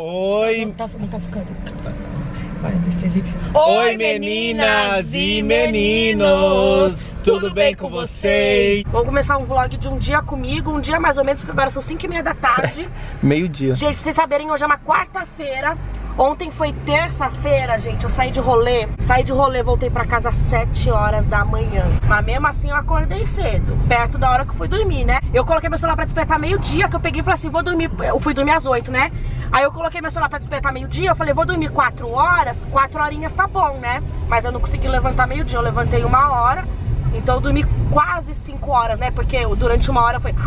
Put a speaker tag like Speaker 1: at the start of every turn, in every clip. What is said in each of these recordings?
Speaker 1: Oi.
Speaker 2: Não tá ficando. Vai, 2, 3 e...
Speaker 1: Oi, meninas e meninos! Tudo bem com vocês?
Speaker 2: Vamos começar um vlog de um dia comigo, um dia mais ou menos, porque agora são 5h30 da tarde.
Speaker 1: Meio-dia.
Speaker 2: Gente, pra vocês saberem, hoje é uma quarta-feira. Ontem foi terça-feira, gente, eu saí de rolê, voltei pra casa às 7 horas da manhã. Mas mesmo assim eu acordei cedo, perto da hora que eu fui dormir, né? Eu coloquei meu celular pra despertar meio-dia, que eu peguei e falei assim, vou dormir, eu fui dormir às 8, né? Aí eu coloquei meu celular pra despertar meio-dia, eu falei, vou dormir 4 horas, 4 horinhas tá bom, né? Mas eu não consegui levantar meio-dia, eu levantei 1 hora, então eu dormi quase 5 horas, né? Porque durante 1 hora foi...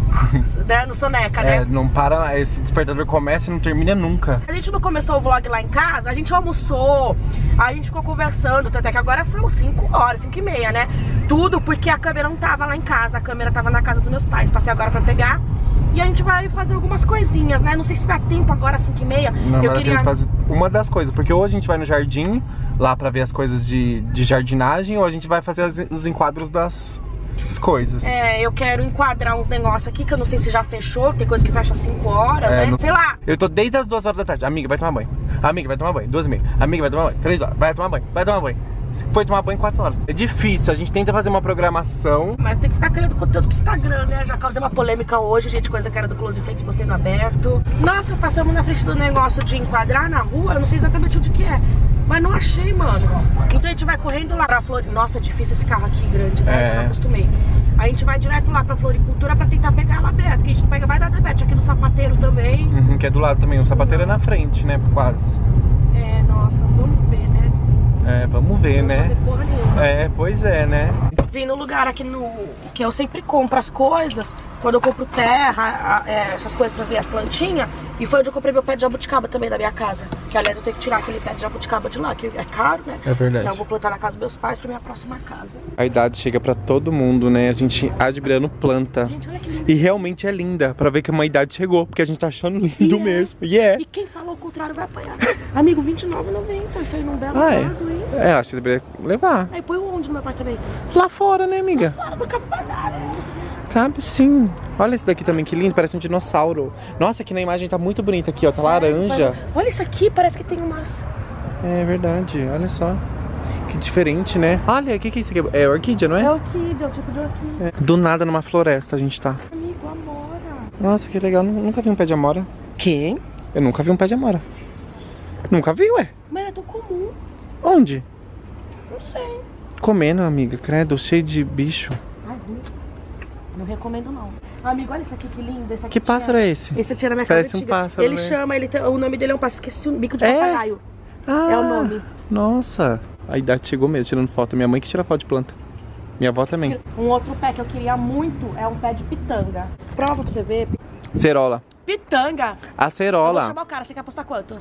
Speaker 2: no soneca, né?
Speaker 1: É, não para, esse despertador começa e não termina nunca.
Speaker 2: A gente não começou o vlog lá em casa, a gente almoçou, a gente ficou conversando, até que agora são 5 horas, 5h30, né? Tudo porque a câmera não tava lá em casa, a câmera tava na casa dos meus pais, passei agora pra pegar. E a gente vai fazer algumas coisinhas, né? Não sei se dá tempo agora, 5h30.
Speaker 1: Não, eu queria fazer uma das coisas, porque hoje a gente vai no jardim, lá pra ver as coisas de jardinagem, ou a gente vai fazer os enquadros das... coisas. É,
Speaker 2: eu quero enquadrar uns negócios aqui que eu não sei se já fechou, tem coisa que fecha às 5 horas, né? Sei lá.
Speaker 1: Eu tô desde as 2 horas da tarde. Amiga, vai tomar banho. Amiga, vai tomar banho. 2h30. Amiga, vai tomar banho. 3 horas. Vai tomar banho. Vai tomar banho. Foi tomar banho 4 horas. É difícil, a gente tenta fazer uma programação.
Speaker 2: Mas tem que ficar criando conteúdo pro Instagram, né? Já causei uma polêmica hoje, gente, coisa que era do Close Friends, postei no aberto. Nossa, passamos na frente do negócio de enquadrar na rua, eu não sei exatamente onde que é. Mas não achei, mano. Então a gente vai correndo lá pra Floricultura. Nossa, é difícil esse carro aqui grande, né? Eu não acostumei. A gente vai direto lá pra Floricultura pra tentar pegar ela aberta. Que a gente pega, vai dar debete aqui no Sapateiro também.
Speaker 1: Que é do lado também. O Sapateiro é na frente, né? Quase.
Speaker 2: É, nossa, vamos ver, né?
Speaker 1: É, vamos ver,
Speaker 2: não
Speaker 1: né?
Speaker 2: Fazer porra nenhuma.
Speaker 1: É, pois é, né?
Speaker 2: Vim no lugar aqui que eu sempre compro as coisas. Quando eu compro terra, essas coisas pras minhas plantinhas. E foi onde eu comprei meu pé de jabuticaba também da minha casa. Que aliás eu tenho que tirar aquele pé de jabuticaba de lá, que é caro, né?
Speaker 1: É verdade.
Speaker 2: Então eu vou plantar na casa dos meus pais pra minha próxima casa.
Speaker 1: A idade chega pra todo mundo, né? A gente admirando planta.
Speaker 2: Gente, olha que lindo.
Speaker 1: E realmente é linda, pra ver que uma idade chegou. Porque a gente tá achando lindo mesmo. E
Speaker 2: E quem falou o contrário vai apanhar. Amigo, R$29,90. Isso aí num belo caso, hein?
Speaker 1: É, acho que deveria levar.
Speaker 2: Aí põe onde no meu apartamento?
Speaker 1: Lá fora, né, amiga?
Speaker 2: Lá fora, não cabe pra nada.
Speaker 1: Cabe sim. Olha esse daqui também, que lindo, parece um dinossauro. Nossa, aqui na imagem tá muito bonita aqui, ó, tá laranja.
Speaker 2: Olha isso aqui, parece que tem umas...
Speaker 1: É verdade, olha só. Que diferente, né? Olha, o que é isso aqui? É orquídea, não é?
Speaker 2: É orquídea, é o tipo de orquídea.
Speaker 1: Do nada numa floresta a gente tá.
Speaker 2: Amigo, amora.
Speaker 1: Nossa, que legal, nunca vi um pé de amora.
Speaker 2: Quem?
Speaker 1: Eu nunca vi um pé de amora. Nunca vi, ué.
Speaker 2: Mas é tão comum.
Speaker 1: Onde?
Speaker 2: Não sei.
Speaker 1: Comendo, amiga, credo, cheio de bicho.
Speaker 2: Ai, ruim. Não recomendo, não. Amigo, olha isso aqui, que lindo. Esse aqui
Speaker 1: Que pássaro é esse?
Speaker 2: Esse tira na minha casa.
Speaker 1: Parece um pássaro,
Speaker 2: Ele
Speaker 1: né?
Speaker 2: chama, o nome dele é um pássaro, esqueci o bico de papagaio.
Speaker 1: Ah,
Speaker 2: é o nome.
Speaker 1: Nossa, a idade chegou mesmo, tirando foto. Minha mãe que tira foto de planta. Minha avó também.
Speaker 2: Um outro pé que eu queria muito é um pé de pitanga. Prova pra você ver.
Speaker 1: Cerola.
Speaker 2: Pitanga.
Speaker 1: A cerola.
Speaker 2: Eu vou chamar o cara, você quer apostar quanto?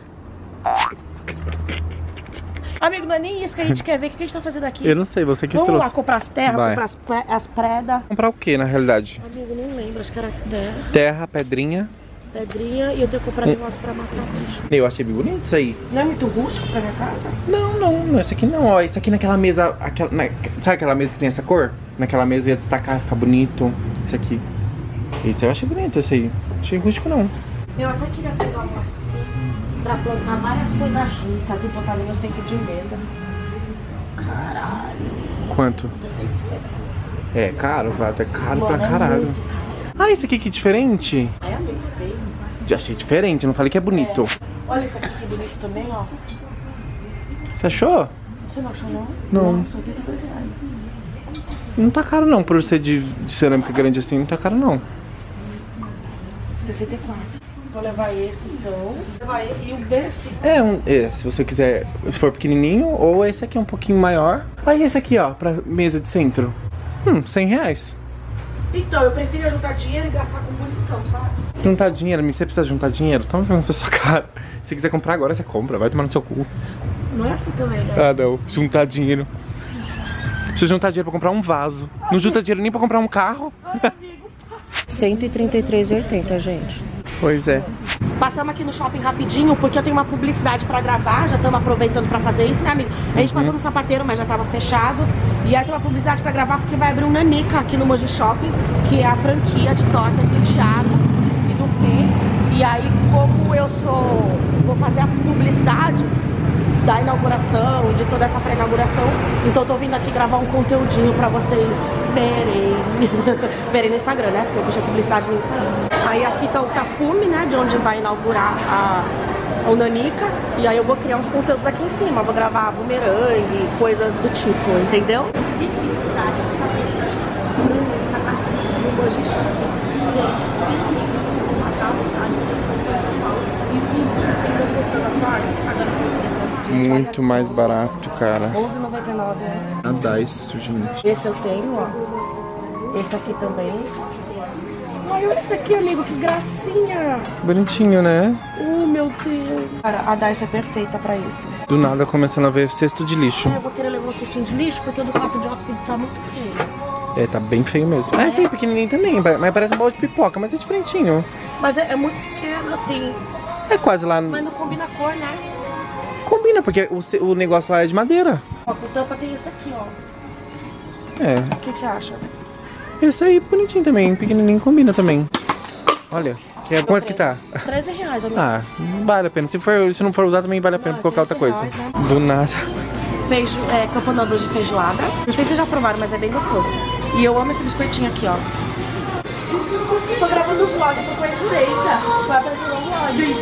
Speaker 2: Amigo, não é nem isso que a gente quer ver. O que a gente tá fazendo aqui?
Speaker 1: Eu não sei, você que
Speaker 2: Vamos
Speaker 1: trouxe.
Speaker 2: lá comprar as terras, comprar as predas.
Speaker 1: Comprar o que, na realidade?
Speaker 2: Amigo, não lembro, acho que era terra.
Speaker 1: Terra, pedrinha.
Speaker 2: Pedrinha, e eu tenho que comprar negócio pra matar o bicho.
Speaker 1: Eu achei bem bonito isso aí.
Speaker 2: Não é muito rústico pra minha casa?
Speaker 1: Não, isso aqui não, ó. Isso aqui naquela mesa, sabe aquela mesa que tem essa cor? Naquela mesa ia destacar, ficar bonito. Isso aqui. Esse eu achei bonito, esse aí. Achei rústico não.
Speaker 2: Eu até queria pegar um assim, pra plantar várias coisas juntas e botar no meu centro de mesa. Caralho.
Speaker 1: Quanto?
Speaker 2: 250.
Speaker 1: É caro, vaso, é caro
Speaker 2: Mano,
Speaker 1: pra caralho.
Speaker 2: É muito caro.
Speaker 1: Ah, esse aqui que diferente.
Speaker 2: Ai, é meio feio.
Speaker 1: Já achei diferente, não falei que é bonito.
Speaker 2: É. Olha isso aqui que bonito também, ó.
Speaker 1: Você achou?
Speaker 2: Você não achou, não?
Speaker 1: Não.
Speaker 2: Nossa, R$82.
Speaker 1: Não tá caro não, por ser de cerâmica grande assim, não tá caro não.
Speaker 2: 64. Vou levar esse então. Vou levar esse e o desse.
Speaker 1: Se você quiser, se for pequenininho, ou esse aqui é um pouquinho maior. Olha esse aqui, ó, pra mesa de centro. R$100.
Speaker 2: Então, eu preferia juntar dinheiro e gastar com bonitão, sabe?
Speaker 1: Juntar dinheiro, amigo, você precisa juntar dinheiro? Toma vergonha na sua cara. Se quiser comprar agora, você compra, vai tomar no seu cu.
Speaker 2: Não é assim também, né?
Speaker 1: Ah, não, juntar dinheiro. Precisa juntar dinheiro pra comprar um vaso. Não junta dinheiro nem pra comprar um carro.
Speaker 2: R$133,80, gente.
Speaker 1: Pois é.
Speaker 2: Passamos aqui no shopping rapidinho, porque eu tenho uma publicidade pra gravar. Já estamos aproveitando pra fazer isso, né, amigo? A gente passou no Sapateiro, mas já tava fechado. E aí tem uma publicidade pra gravar, porque vai abrir um Nanica aqui no Mogi Shopping, que é a franquia de tortas do Thiago e do Fê. E aí, como eu sou vou fazer a publicidade da inauguração e de toda essa pré-inauguração. Então eu tô vindo aqui gravar um conteúdinho pra vocês verem. Verem no Instagram, né? Porque eu fiz a publicidade no Instagram. Aí aqui tá o tapume, né? De onde vai inaugurar o Nanica. E aí eu vou criar uns conteúdos aqui em cima. Vou gravar bumerangue, coisas do tipo, entendeu? Que felicidade de saber. Gente, finalmente você tem uma casa, vocês estão em São Paulo e ainda postando as marcas. Agora
Speaker 1: muito mais barato, cara.
Speaker 2: R$11,99, né?
Speaker 1: Nada isso, gente.
Speaker 2: Esse eu tenho, ó. Esse aqui também. Ai, olha esse aqui, amigo, que gracinha.
Speaker 1: Bonitinho, né?
Speaker 2: Oh, meu Deus. Cara, a Dice é perfeita pra isso.
Speaker 1: Do nada começando a ver cesto de lixo.
Speaker 2: Eu vou querer levar um cestinho de lixo porque o do 4 de hóspedes tá muito feio.
Speaker 1: É, tá bem feio mesmo. Ah, esse aí é pequenininho também, mas parece um balde de pipoca, mas é diferentinho.
Speaker 2: Mas é muito pequeno, assim.
Speaker 1: É quase lá...
Speaker 2: Mas não combina a cor, né?
Speaker 1: Combina, porque o negócio lá é de madeira.
Speaker 2: Ó, com tampa tem isso aqui, ó.
Speaker 1: É.
Speaker 2: O que você acha?
Speaker 1: Esse aí bonitinho também, pequenininho, combina também. Olha, quanto que tá?
Speaker 2: R$13, amigo.
Speaker 1: Ah, vale a pena. Se não for usar também vale a pena colocar outra coisa.
Speaker 2: Né?
Speaker 1: Do nada.
Speaker 2: Campanobras de feijoada. Não sei se vocês já provaram, mas é bem gostoso. E eu amo esse biscoitinho aqui, ó. Tô gravando um vlog por coincidência. Vai aparecer um vlog. Gente,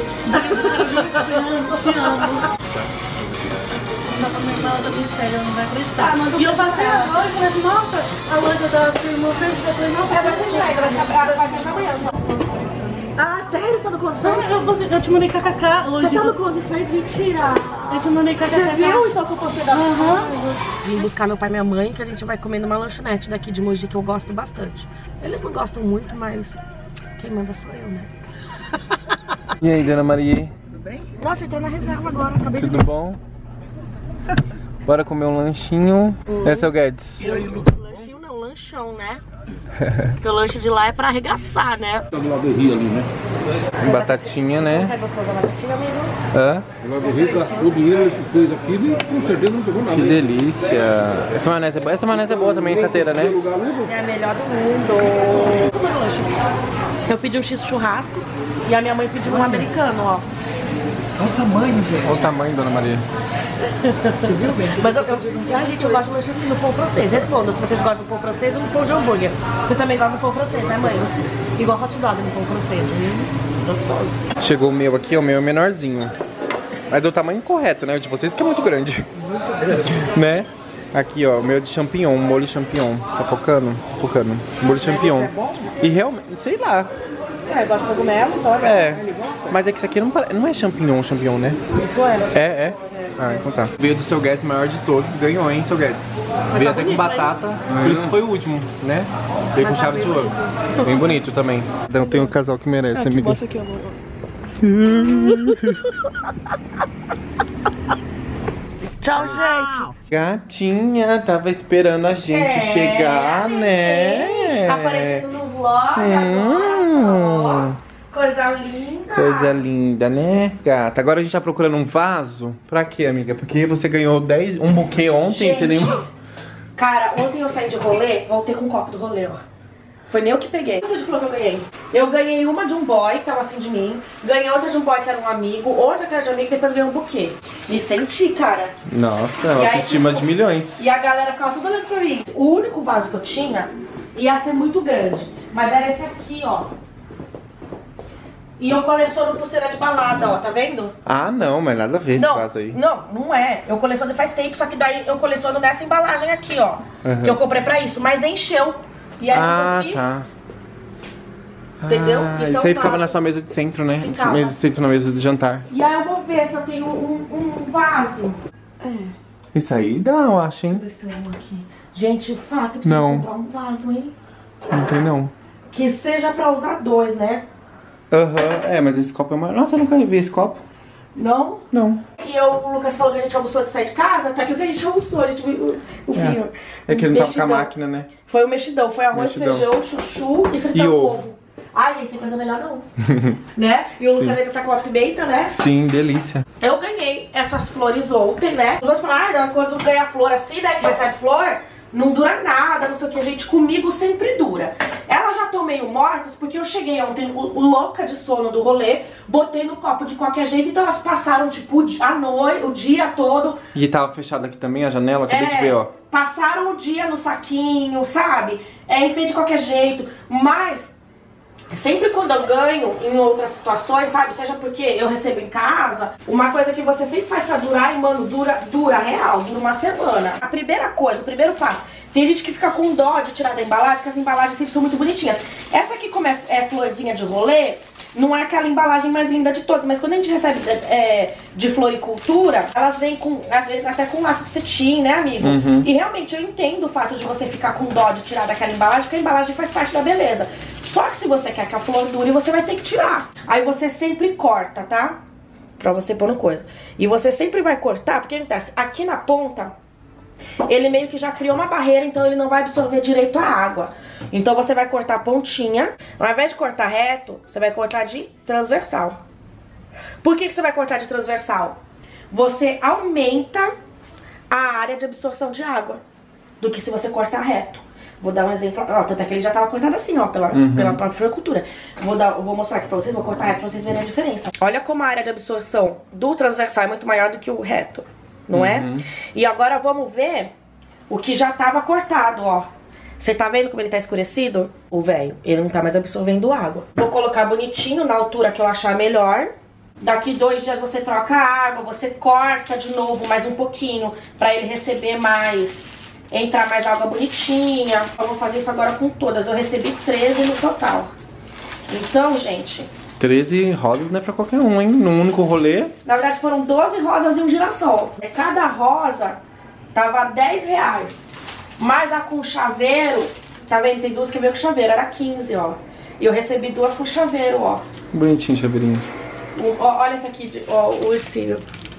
Speaker 2: te amo. Ela tá me pegando, não vai acreditar. E eu passei a loja e falei assim, nossa, a loja da sua irmã fechou. Eu falei, não, vai fechar, vai fechar amanhã só. Ah, sério? Você tá no Close Friends? Eu te mandei kkk hoje. Você tá no Close Friends? Mentira! Eu te mandei kkk. Você viu então que eu postei da Vim buscar meu pai e minha mãe, que a gente vai comer numa lanchonete daqui de Mogi, que eu gosto bastante. Eles não gostam muito, mas quem manda sou eu, né?
Speaker 1: E aí, Dona Maria?
Speaker 2: Tudo bem? Nossa, entrou na reserva agora, acabei
Speaker 1: Tudo bom? Bora comer um lanchinho. Esse é o Guedes.
Speaker 2: Lanchinho não, lanchão, né? Porque o lanche de lá é pra arregaçar, né?
Speaker 3: Tá do lado do rio ali, né?
Speaker 1: Batatinha, né?
Speaker 2: É gostoso a batatinha, amigo?
Speaker 1: Hã?
Speaker 3: Do lado do rio, gastou o dinheiro que fez aqui e com certeza não pegou nada.
Speaker 1: Que delícia. Essa maionese é boa também, caseira, né?
Speaker 2: É a melhor do mundo. Como é o lanche? Eu pedi um X churrasco e a minha mãe pediu um americano, ó.
Speaker 3: Olha o tamanho, gente.
Speaker 1: Olha o tamanho, Dona Maria.
Speaker 2: Mas gente, eu gosto de lanche assim no pão francês. Responda se vocês gostam do pão francês ou do pão de hambúrguer. Você também gosta do pão francês, né, mãe? Igual hot dog no pão francês, gostoso.
Speaker 1: Chegou o meu aqui, o meu é menorzinho. Mas do tamanho correto, né? O de vocês que é muito grande. Né? Aqui, ó, o meu é de champignon, molho champignon. Tá focando? Focando. Molho champignon. E realmente, sei lá.
Speaker 2: É, eu gosto de cogumelo, então
Speaker 1: mas é que isso aqui não é champignon, né?
Speaker 2: Isso é.
Speaker 1: É. Ah, então tá. Veio do seu Guedes, maior de todos, ganhou, hein, seu Guedes? Veio até com batata, por isso que foi o último, né? Veio com chave de ouro. Bem bonito também. Então tem um casal que merece, amiga.
Speaker 2: Mostra aqui, amor. Tchau, gente.
Speaker 1: Gatinha, tava esperando a gente chegar, né?
Speaker 2: Aparecendo no vlog, coisa linda.
Speaker 1: Coisa linda, né, gata? Agora a gente tá procurando um vaso. Pra quê, amiga? Porque você ganhou um buquê ontem,
Speaker 2: gente,
Speaker 1: você nem...
Speaker 2: Cara, ontem eu saí de rolê, voltei com um copo do rolê, ó. Foi nem eu que peguei. Quanto de flor que eu ganhei? Eu ganhei uma de um boy, que tava afim de mim. Ganhei outra de um boy, que era um amigo. Outra que era de um amigo, depois ganhei um buquê. Me senti, cara.
Speaker 1: Nossa, uma autoestima de milhões.
Speaker 2: E a galera ficava tudo olhando pra mim. O único vaso que eu tinha ia ser muito grande. Mas era esse aqui, ó. E eu coleciono pulseira de balada, ó, tá vendo?
Speaker 1: Ah, não, mas nada a ver esse vaso aí.
Speaker 2: Não é. Eu coleciono faz tempo, só que daí eu coleciono nessa embalagem aqui, ó. Que eu comprei pra isso, mas encheu. E aí eu fiz.
Speaker 1: Tá.
Speaker 2: Entendeu?
Speaker 1: Isso aí ficava na sua mesa de centro, né?
Speaker 2: Ficava.
Speaker 1: Mesa de centro na mesa de jantar.
Speaker 2: E aí eu vou ver se eu tenho um vaso.
Speaker 1: Isso aí dá, eu acho, hein?
Speaker 2: Deixa eu ver se tem um aqui. Gente, fato, eu preciso comprar um vaso, hein?
Speaker 1: Não tem, não.
Speaker 2: Que seja pra usar dois, né?
Speaker 1: Mas esse copo é maior. Nossa, eu nunca vi esse copo.
Speaker 2: Não?
Speaker 1: Não.
Speaker 2: E o Lucas falou que a gente almoçou antes de sair de casa, tá aqui o que a gente almoçou, a gente viu o vinho.
Speaker 1: É que ele não tava com a máquina, né?
Speaker 2: Foi o mexidão, foi arroz, feijão, chuchu e fritar o ovo. Ai, gente, tem coisa melhor não. Né? E o Lucas ainda tá com a pimenta, né?
Speaker 1: Sim, delícia.
Speaker 2: Eu ganhei essas flores ontem, né? Os outros falaram, quando ganha flor assim, né, que vai sair de flor, não dura nada, não sei o que, gente, comigo sempre dura. Elas já estão meio mortas porque eu cheguei ontem louca de sono do rolê, botei no copo de qualquer jeito, então elas passaram, tipo, a noite, o dia todo.
Speaker 1: E tava fechado aqui também a janela, acabei de ver, ó.
Speaker 2: Passaram o dia no saquinho, sabe? Enfeite de qualquer jeito, mas sempre quando eu ganho em outras situações, sabe? Seja porque eu recebo em casa, uma coisa que você sempre faz pra durar, e mano, dura real, dura uma semana. A primeira coisa, o primeiro passo, tem gente que fica com dó de tirar da embalagem, porque as embalagens sempre são muito bonitinhas. Essa aqui, como é florzinha de rolê, não é aquela embalagem mais linda de todas, mas quando a gente recebe de floricultura, elas vêm com, às vezes, até com laço de cetim, né, amigo? E realmente eu entendo o fato de você ficar com dó de tirar daquela embalagem, porque a embalagem faz parte da beleza. Só que se você quer que a flor dure, você vai ter que tirar. Aí você sempre corta, tá? Pra você pôr no coisa. E você sempre vai cortar, porque acontece, aqui na ponta, ele meio que já criou uma barreira, então ele não vai absorver direito a água. Então você vai cortar a pontinha, ao invés de cortar reto, você vai cortar de transversal. Por que você vai cortar de transversal? Você aumenta a área de absorção de água do que se você cortar reto. Vou dar um exemplo, ó, tanto é que ele já tava cortado assim, ó, pela própria floricultura. Vou mostrar aqui pra vocês, vou cortar reto pra vocês verem a diferença. Olha como a área de absorção do transversal é muito maior do que o reto, não é? E agora vamos ver o que já tava cortado, ó. Você tá vendo como ele tá escurecido? O velho, ele não tá mais absorvendo água. Vou colocar bonitinho na altura que eu achar melhor. Daqui 2 dias você troca a água, você corta de novo mais um pouquinho pra ele receber mais, entrar mais água bonitinha. Eu vou fazer isso agora com todas. Eu recebi 13 no total. Então, gente...
Speaker 1: 13 rosas não é pra qualquer um, hein? Num único rolê.
Speaker 2: Na verdade, foram 12 rosas e um girassol. Cada rosa tava R$10. Mas a com chaveiro, tá vendo? Tem 2 que veio com chaveiro, era 15, ó. E eu recebi 2 com chaveiro, ó.
Speaker 1: Bonitinho, chaveirinho.
Speaker 2: Olha esse aqui, ó, o ursinho.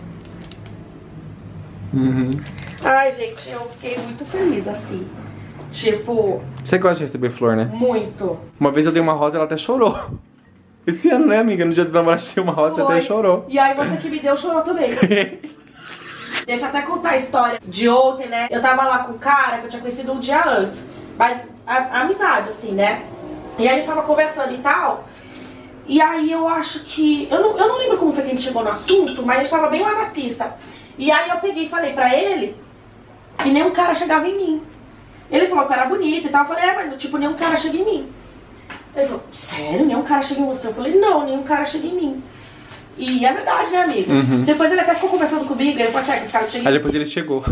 Speaker 2: Ai, gente, eu fiquei muito feliz, assim. Tipo...
Speaker 1: Você gosta de receber flor, né?
Speaker 2: Muito.
Speaker 1: Uma vez eu dei uma rosa e ela até chorou. Esse ano, né, amiga? No dia do namorado, eu dei uma rosa e até chorou.
Speaker 2: E aí você que me deu chorou também. Deixa eu até contar a história de ontem, né? Eu tava lá com o cara que eu tinha conhecido um dia antes. Mas a amizade, assim, né? E aí a gente tava conversando e tal. E aí eu acho que... Eu não lembro como foi que a gente chegou no assunto, mas a gente tava bem lá na pista. E aí eu peguei e falei pra ele que nenhum cara chegava em mim. Ele falou que eu era bonita e tal. Eu falei, mas tipo, nenhum cara chega em mim. Ele falou, sério? Nenhum cara chega em você? Eu falei, não, nenhum cara chega em mim. E é verdade, né, amigo? Depois ele até ficou conversando comigo, ele falou, os caras não chegam em mim.
Speaker 1: Aí depois ele chegou.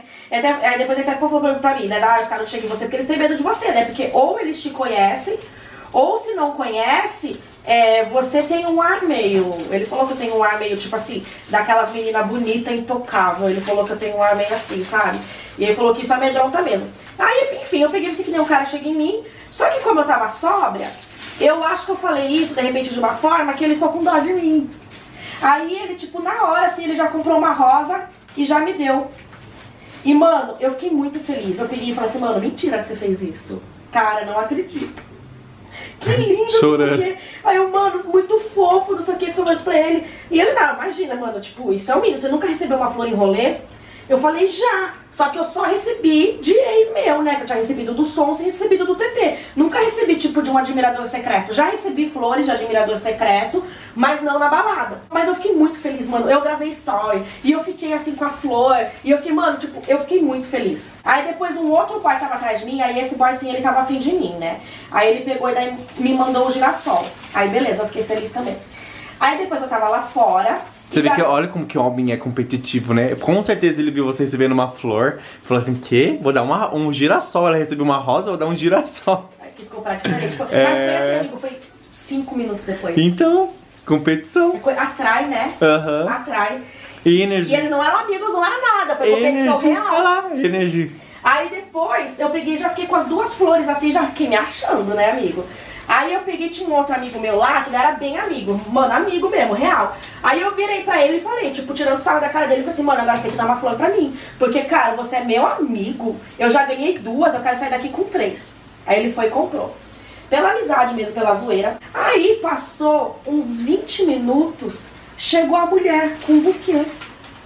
Speaker 2: Aí depois ele até ficou falando pra mim, né, os caras não chegam em você, porque eles têm medo de você, né? Porque ou eles te conhecem, ou se não conhece, você tem um ar meio... Ele falou que eu tenho um ar meio, tipo assim, daquelas meninas bonitas, intocável. Ele falou que eu tenho um ar meio assim, sabe? E ele falou que isso amedronta mesmo. Aí, enfim, eu peguei e disse que nenhum cara chega em mim. Só que como eu tava sóbria, eu acho que eu falei isso, de repente, de uma forma que ele ficou com dó de mim. Aí ele, tipo, na hora, assim, ele já comprou uma rosa e já me deu. E, mano, eu fiquei muito feliz. Eu peguei e falei assim, mano, mentira que você fez isso. Cara, não acredito. Que lindo,
Speaker 1: chorando.
Speaker 2: Não sei o quê. Aí eu, mano, muito fofo, não sei o que, ficou mais pra ele. E ele, não, imagina, mano, tipo, isso é o mínimo. Você nunca recebeu uma flor em rolê? Eu falei, já. Só que eu só recebi de ex meu, né? Que eu tinha recebido do Som sem recebido do TT. Nunca recebi, tipo, de um admirador secreto. Já recebi flores de admirador secreto, mas não na balada. Mas eu fiquei muito feliz, mano. Eu gravei story e eu fiquei assim com a flor. E eu fiquei, mano, tipo, eu fiquei muito feliz. Aí depois um outro boy tava atrás de mim, aí esse boy, assim, ele tava afim de mim, né? Aí ele pegou e daí me mandou o girassol. Aí beleza, eu fiquei feliz também. Aí depois eu tava lá fora.
Speaker 1: Você vê que, olha como que o homem é competitivo, né? Com certeza ele viu você recebendo uma flor. Falou assim, quê? Vou dar um girassol. Ela recebeu uma rosa, vou dar um girassol.
Speaker 2: Aí quis comprar diferente. Mas foi assim, amigo, foi 5 minutos depois.
Speaker 1: Então, competição.
Speaker 2: Atrai, né? Atrai.
Speaker 1: Energia.
Speaker 2: E ele não eram amigos, não era nada. Foi competição real.
Speaker 1: Olha lá, energia.
Speaker 2: Aí depois, eu peguei, já fiquei com as 2 flores assim, já fiquei me achando, né, amigo? Aí eu peguei, tinha um outro amigo meu lá, que era bem amigo, mano, amigo mesmo, real. Aí eu virei pra ele e falei, tipo, tirando sarro da cara dele, falei assim, mano, agora tem que dar uma flor pra mim. Porque, cara, você é meu amigo, eu já ganhei 2, eu quero sair daqui com 3. Aí ele foi e comprou. Pela amizade mesmo, pela zoeira. Aí passou uns 20 minutos, chegou a mulher com um buquê.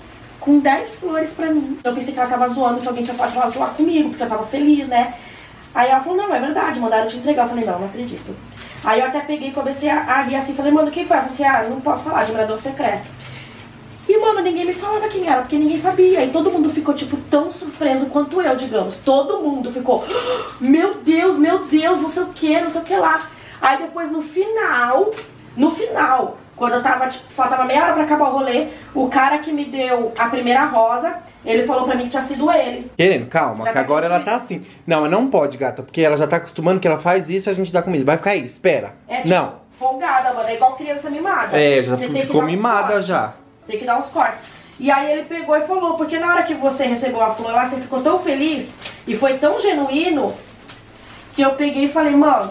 Speaker 2: com 10 flores pra mim. Eu pensei que ela tava zoando, que alguém tinha falado pra ela zoar comigo, porque eu tava feliz, né? Aí ela falou, não, é verdade, mandaram te entregar. Eu falei, não acredito. Aí eu até peguei e comecei a rir assim, falei, mano, quem foi? Eu falei assim, não posso falar, admirador secreto. E, mano, ninguém me falava quem era, porque ninguém sabia. E todo mundo ficou, tipo, tão surpreso quanto eu, digamos. Todo mundo ficou, meu Deus, não sei o que lá. Aí depois, no final, quando eu tava, tipo, faltava meia hora pra acabar o rolê, o cara que me deu a primeira rosa, ele falou pra mim que tinha sido ele.
Speaker 1: Querendo, calma,
Speaker 2: Já
Speaker 1: que
Speaker 2: tá
Speaker 1: agora ela
Speaker 2: concluído.
Speaker 1: tá assim. Não, mas não pode, gata, porque ela já tá acostumando que ela faz isso e a gente dá comida. Vai ficar aí, espera.
Speaker 2: É, tipo,
Speaker 1: não.
Speaker 2: folgada, mano, é igual criança mimada.
Speaker 1: É, já
Speaker 2: Você tem que
Speaker 1: ficou
Speaker 2: dar uns
Speaker 1: mimada
Speaker 2: cortes.
Speaker 1: já.
Speaker 2: Tem que dar uns cortes. E aí ele pegou e falou, porque na hora que você recebeu a flor lá, você ficou tão feliz e foi tão genuíno que eu peguei e falei, mano,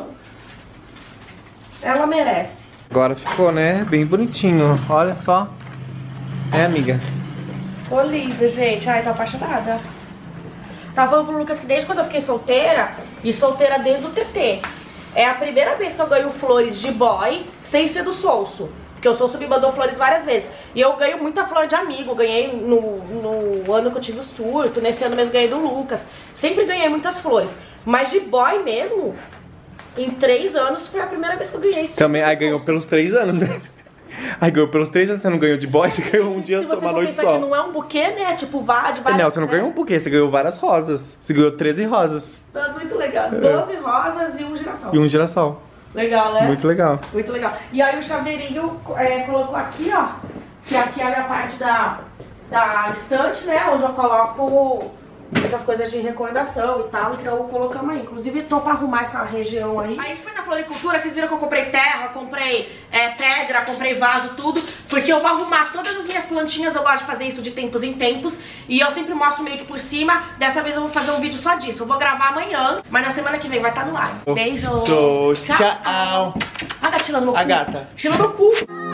Speaker 2: ela merece.
Speaker 1: Agora ficou, né? Bem bonitinho. Olha só. É, amiga.
Speaker 2: Ficou lindo, gente. Ai, tô apaixonada. Tava falando pro Lucas que desde quando eu fiquei solteira, e solteira desde o TT, é a primeira vez que eu ganho flores de boy sem ser do Souso. Porque o Souso me mandou flores várias vezes. E eu ganho muita flor de amigo. Ganhei no ano que eu tive o surto. Nesse ano mesmo ganhei do Lucas. Sempre ganhei muitas flores. Mas de boy mesmo, em 3 anos, foi a primeira vez que eu ganhei.
Speaker 1: Também, aí ganhou pelos 3 anos, né? Aí ganhou pelos 3 anos, você não ganhou de boy, você ganhou um dia só, uma noite só.
Speaker 2: Que não é um buquê, né? Tipo, de várias...
Speaker 1: Não, você não ganhou um buquê, você ganhou várias rosas. Você ganhou 13 rosas.
Speaker 2: Nossa, muito legal. 12 rosas e um girassol.
Speaker 1: E um girassol.
Speaker 2: Legal, né?
Speaker 1: Muito legal.
Speaker 2: Muito legal. E aí o chaveirinho colocou aqui, ó. Que aqui é a minha parte da estante, né? Onde eu coloco muitas coisas de recordação e tal. Então colocamos aí. Inclusive tô pra arrumar essa região aí. Aí a gente foi na floricultura, vocês viram que eu comprei terra, comprei pedra, comprei vaso, tudo. Porque eu vou arrumar todas as minhas plantinhas. Eu gosto de fazer isso de tempos em tempos. E eu sempre mostro meio que por cima. Dessa vez eu vou fazer um vídeo só disso. Eu vou gravar amanhã, mas na semana que vem vai estar no ar. Beijo.
Speaker 1: Tchau.
Speaker 2: A gata tirando meu cu.
Speaker 1: A gata.
Speaker 2: Tirando meu cu.